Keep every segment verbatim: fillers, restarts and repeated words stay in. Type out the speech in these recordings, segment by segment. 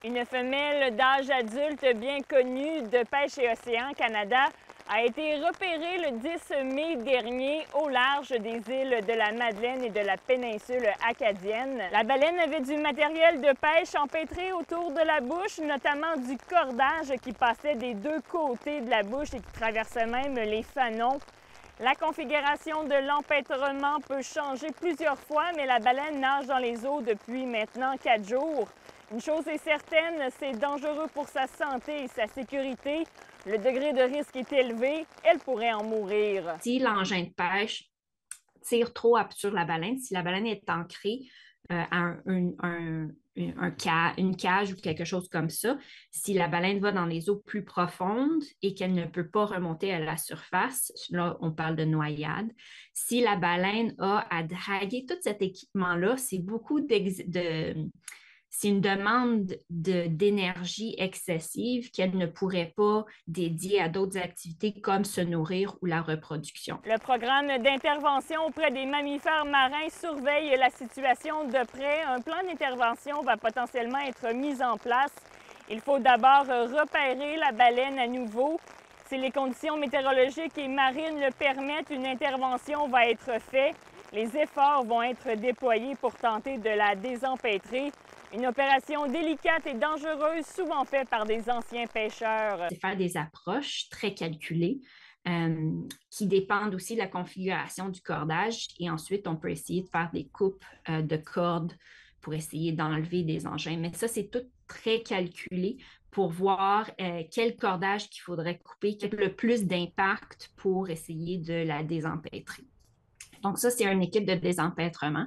Une femelle d'âge adulte bien connue de Pêche et Océan Canada a été repérée le dix mai dernier au large des îles de la Madeleine et de la péninsule acadienne. La baleine avait du matériel de pêche empêtré autour de la bouche, notamment du cordage qui passait des deux côtés de la bouche et qui traversait même les fanons. La configuration de l'empêtrement peut changer plusieurs fois, mais la baleine nage dans les eaux depuis maintenant quatre jours. Une chose est certaine, c'est dangereux pour sa santé et sa sécurité. Le degré de risque est élevé, elle pourrait en mourir. Si l'engin de pêche tire trop sur la baleine, si la baleine est ancrée euh, à un, un, un, un ca une cage ou quelque chose comme ça, si la baleine va dans les eaux plus profondes et qu'elle ne peut pas remonter à la surface, là, on parle de noyade. Si la baleine a à draguer tout cet équipement-là, c'est beaucoup de... C'est une demande de, d'énergie excessive qu'elle ne pourrait pas dédier à d'autres activités comme se nourrir ou la reproduction. Le programme d'intervention auprès des mammifères marins surveille la situation de près. Un plan d'intervention va potentiellement être mis en place. Il faut d'abord repérer la baleine à nouveau. Si les conditions météorologiques et marines le permettent, une intervention va être faite. Les efforts vont être déployés pour tenter de la désempêtrer. Une opération délicate et dangereuse, souvent faite par des anciens pêcheurs. C'est faire des approches très calculées euh, qui dépendent aussi de la configuration du cordage. Et ensuite, on peut essayer de faire des coupes euh, de cordes pour essayer d'enlever des engins. Mais ça, c'est tout très calculé pour voir euh, quel cordage qu'il faudrait couper, qui a le plus d'impact pour essayer de la désempêtrer. Donc ça, c'est une équipe de désempêtrement.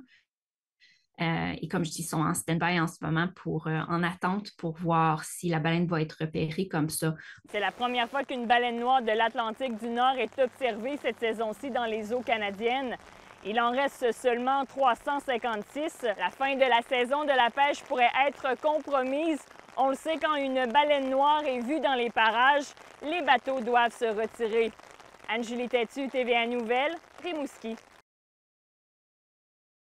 Euh, et comme je dis, ils sont en stand-by en ce moment pour, euh, en attente pour voir si la baleine va être repérée comme ça. C'est la première fois qu'une baleine noire de l'Atlantique du Nord est observée cette saison-ci dans les eaux canadiennes. Il en reste seulement trois cent cinquante-six. La fin de la saison de la pêche pourrait être compromise. On le sait, quand une baleine noire est vue dans les parages, les bateaux doivent se retirer. Anne-Julie Têtu, T V A Nouvelles, Rimouski.